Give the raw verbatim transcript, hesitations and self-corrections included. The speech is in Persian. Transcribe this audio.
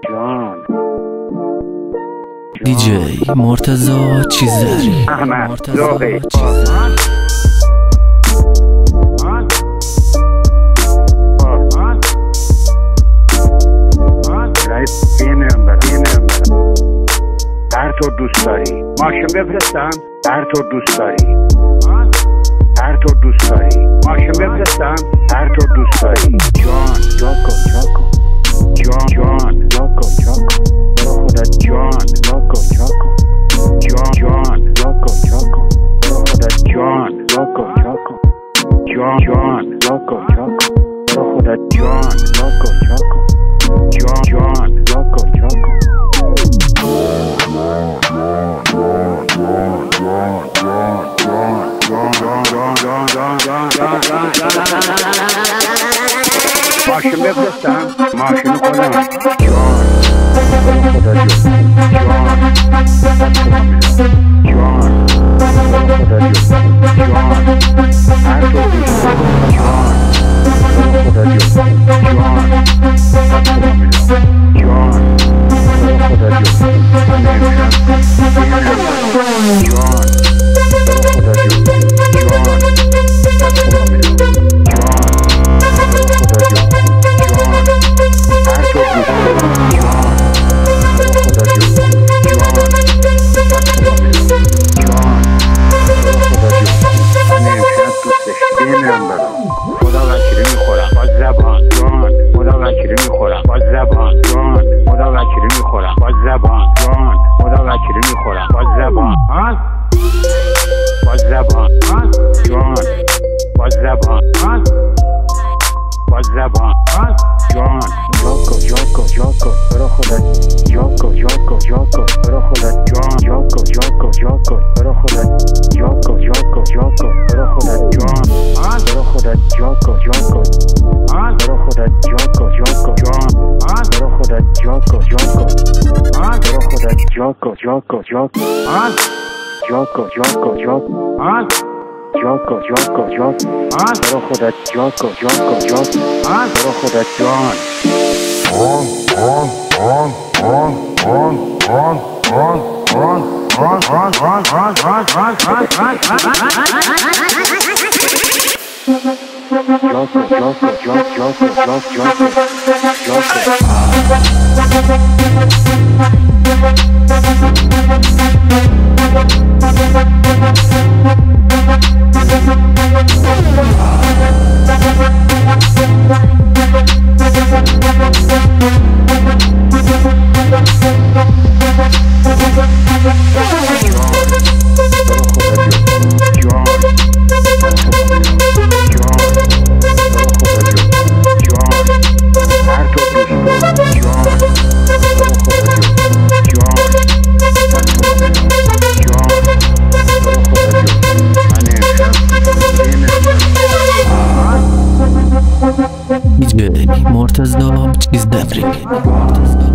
دیجی مرتضی چیذری احمد ذوقی هر طور دوست داری ماشین بفرستم، هر طور دوست داری هر طور دوست داری ماشین بفرستم، هر طور دوست داری. جان جاکو جاکو جان جان جاکو جاکو برو خودت جان جاکو جاکو جان جان جاکو جاکو برو خودت جان جاکو جاکو جان جان جاکو جاکو برو خودت جان جاکو جاکو جان جان جاکو جاکو ماشین بفرستم، ماشین خودم جان خدا جان جان جان خدا جان جان هر تو دوست جان خدا جان جان جان خدا جان جان خدا وکیلی میخورم با زبان جان خدا وکیلی میخورم با زبان جان خدا وکیلی میخورم با زبان جان خدا وکیلی میخورم با زبان با زبان جان با زبان با زبان جان جاکو جاکو جاکو برو خودت جاکو جاکو جاکو برو خودت جان جاکو جاکو جاکو برو خودت جاکو جاکو جاکو برو خودت جان برو خودت جاکو جاکو برو خودت جاکو جاکو جان برو خودت جاکو جاکو برو خودت جاکو جاکو جاکو جاکو جاکو جاکو جاکو جاکو جاکو برو خودت جاکو جاکو جاکو برو خودت جان آن آن آن آن آن آن آن آن آن آن آن آن آن آن جاکو جاکو جاک جاکو جاک جاکو دیجی مرتضی چیذری